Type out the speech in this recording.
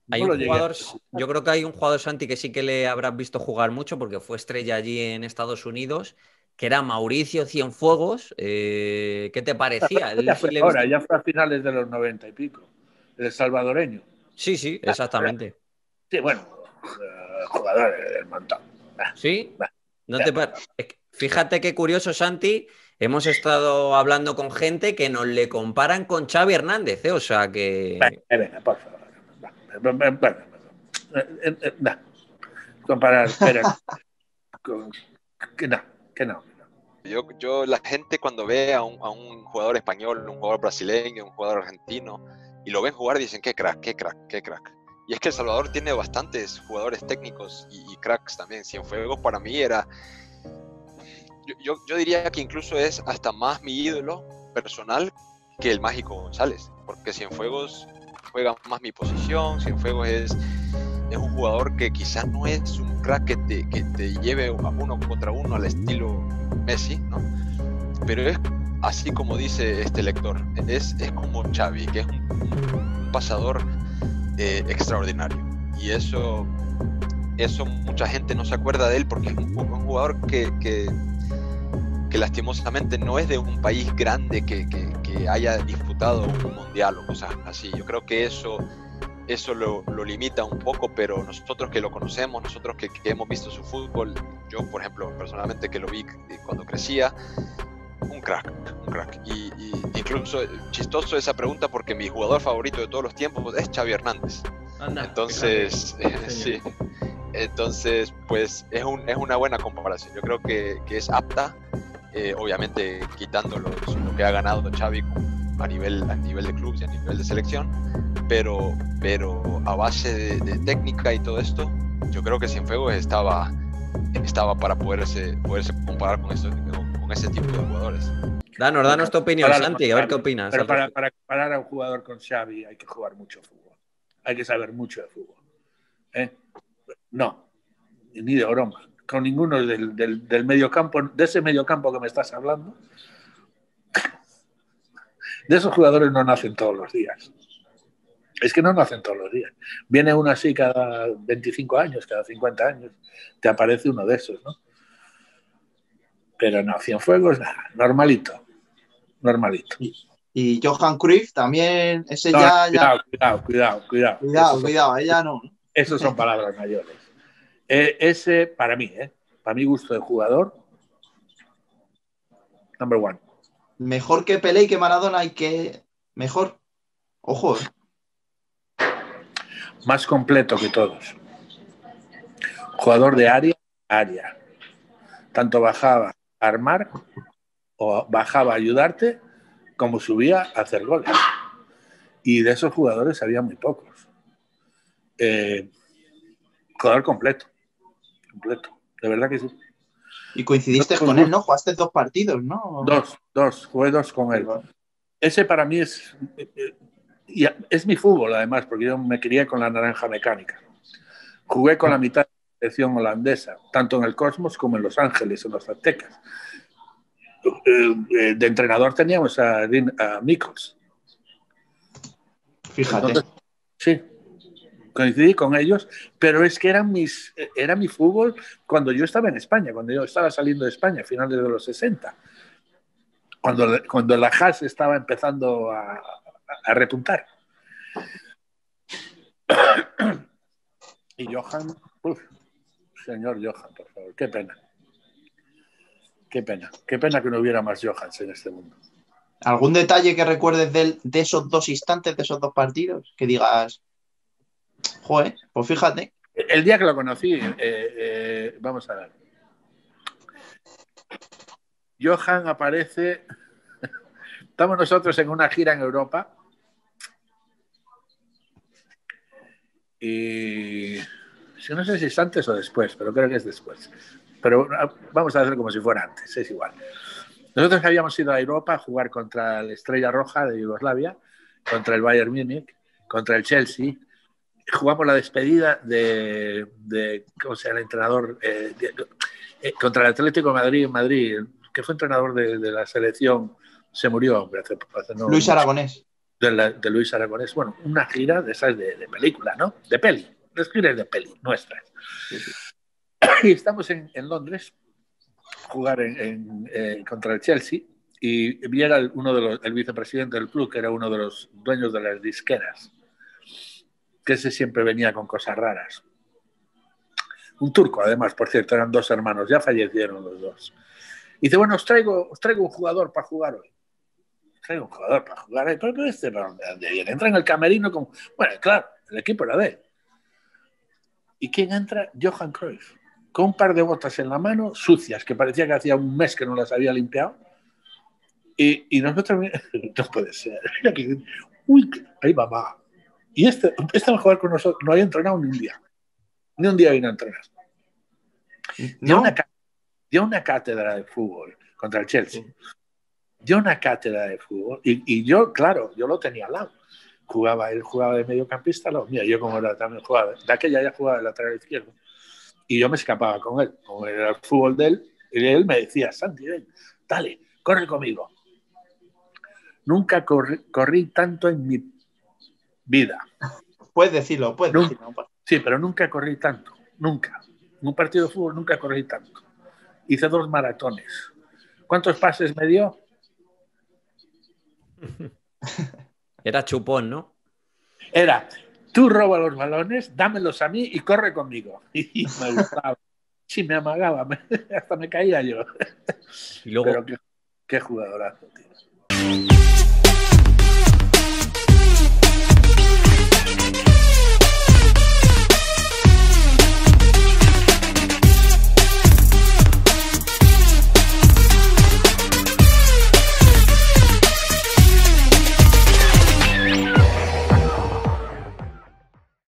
Hay No un lo llegué a jugador, ver. yo creo que hay un jugador, Santi, que sí que le habrás visto jugar mucho porque fue estrella allí en Estados Unidos, que era Mauricio Cienfuegos. ¿Qué te parecía? Ya Él sí fue le ahora, viste. ya fue a finales de los 90 y pico. El salvadoreño. Sí, sí, exactamente. Sí, bueno, jugador del montón. ¿Sí? Va, ¿No ya. te Fíjate qué curioso, Santi. Hemos estado hablando con gente que nos le comparan con Xavi Hernández, ¿eh? O sea que. Venga, por favor. No, comparar, espera, con, que no, que no. La gente cuando ve a un jugador español, un jugador brasileño, un jugador argentino, y lo ven jugar, dicen, qué crack, qué crack, qué crack. Y es que El Salvador tiene bastantes jugadores técnicos y cracks también. Cienfuegos para mí era, yo diría que incluso es hasta más mi ídolo personal que el Mágico González, porque Cienfuegos juega más mi posición. Cienfuegos es un jugador que quizás no es un crack que te lleve a uno contra uno al estilo Messi, ¿no? Pero es así como dice este lector, es como Xavi, que es un pasador extraordinario. Y eso mucha gente no se acuerda de él porque es un jugador que lastimosamente no es de un país grande que haya disputado un mundial o cosas así. Yo creo que eso lo limita un poco, pero nosotros que lo conocemos, nosotros que hemos visto su fútbol, yo por ejemplo personalmente que lo vi cuando crecía, un crack. Y incluso chistoso esa pregunta porque mi jugador favorito de todos los tiempos es Xavi Hernández. Anda, entonces, sí. Entonces, pues es una buena comparación. Yo creo que es apta, obviamente quitando lo que ha ganado Xavi a nivel de clubes y a nivel de selección, pero a base de técnica y todo esto, yo creo que Cienfuegos estaba para poderse comparar con ese tipo de jugadores. Danos tu opinión, Santi, a ver qué opinas. Pero para comparar a un jugador con Xavi hay que jugar mucho fútbol. Hay que saber mucho de fútbol. No, ni de broma. Con ninguno del mediocampo, de ese mediocampo que me estás hablando, de esos jugadores no nacen todos los días. Es que no nacen todos los días. Viene uno así cada 25 años, cada 50 años, te aparece uno de esos, ¿no? Pero no, Cienfuegos, nada, normalito. Y Johan Cruyff también, ese no, ya... Cuidado, ella no. Esos son palabras mayores. Ese, para mi gusto de jugador, number one. Mejor que Pelé y que Maradona y que... Mejor. Ojo, Más completo que todos. Jugador de área. Tanto bajaba a armar o bajaba a ayudarte como subía a hacer goles. Y de esos jugadores había muy pocos. Jugador completo. De verdad que sí. Y coincidiste con él, ¿no? Jugaste 2 partidos, ¿no? Jugué 2 con él. Ese para mí es mi fútbol, además, porque yo me crié con la naranja mecánica. Jugué con la mitad de la selección holandesa, tanto en el Cosmos como en Los Ángeles, en los Aztecas. De entrenador teníamos a Mikkels. Fíjate. Entonces, sí, coincidí con ellos, pero es que era mi fútbol cuando yo estaba en España, cuando yo estaba saliendo de España, a finales de los 60. Cuando la Haas estaba empezando a repuntar. Y Johan, señor Johan, por favor, qué pena. Qué pena que no hubiera más Johans en este mundo. ¿Algún detalle que recuerdes de esos 2 instantes, de esos 2 partidos? Que digas, joder, pues fíjate. El día que lo conocí, vamos a ver. Johan aparece, estamos nosotros en una gira en Europa y no sé si es antes o después, pero creo que es después. Pero vamos a hacer como si fuera antes, es igual. Nosotros habíamos ido a Europa a jugar contra la Estrella Roja de Yugoslavia, contra el Bayern Múnich, contra el Chelsea. Jugamos la despedida de ¿cómo se llama el entrenador? Contra el Atlético de Madrid, que fue entrenador de la selección, se murió. Luis Aragonés. de Luis Aragonés. Bueno, una gira de esas de película, ¿no? De peli. Las giras de peli, nuestras. Sí, sí. Y estamos en Londres, jugar contra el Chelsea, y llega el vicepresidente del club, que era uno de los dueños de las disqueras, que ese siempre venía con cosas raras. Un turco, además, por cierto, eran 2 hermanos, ya fallecieron los 2. Y dice, bueno, os traigo un jugador para jugar hoy. Traigo un jugador para jugar hoy. Pero este, ¿dónde viene? Entra en el camerino como... Bueno, claro, el equipo era de él. ¿Y quién entra? Johan Cruyff, con un par de botas en la mano, sucias, que parecía que hacía un mes que no las había limpiado. Y nosotros, no puede ser. Uy, ahí va. Y este va a jugar con nosotros. No había entrenado ni un día. Ni un día vino a entrenar. ¿No? Dio una cátedra de fútbol contra el Chelsea. Dio una cátedra de fútbol. Y yo, claro, yo lo tenía al lado. Él jugaba de mediocampista, mira, yo como era también jugaba, de aquella ya jugaba de lateral izquierdo. Y yo me escapaba con él, como era el fútbol de él, y él me decía, Santi, ven, dale, corre conmigo. Nunca corrí tanto en mi vida. Puedes decirlo, puedes decirlo. Sí, pero nunca corrí tanto, nunca. En un partido de fútbol nunca corrí tanto. Hice 2 maratones. ¿Cuántos pases me dio? Era chupón, ¿no? Era, tú roba los balones, dámelos a mí y corre conmigo. Y me gustaba. Sí, me amagaba, hasta me caía yo. Y luego, Pero qué jugadorazo, tío.